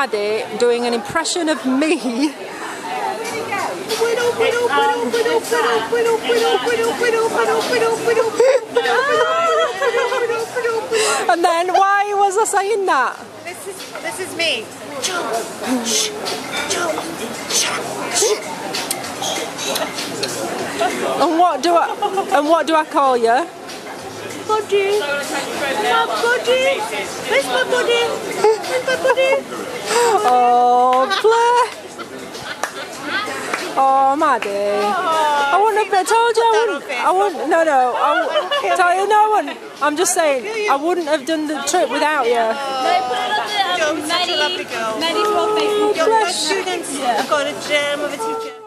Maddie doing an impression of me. And then why was I saying that? This is me. And what do I call you? Buddy. My buddy. Where's my buddy? Where's my buddy? Oh, bless. Oh, Maddie. I wouldn't have told you. I wouldn't. No. I'm just saying, I wouldn't have done the trip without you. Joe's such a lovely girl. Maddie's on Facebook. Your students have got a gem of a teacher.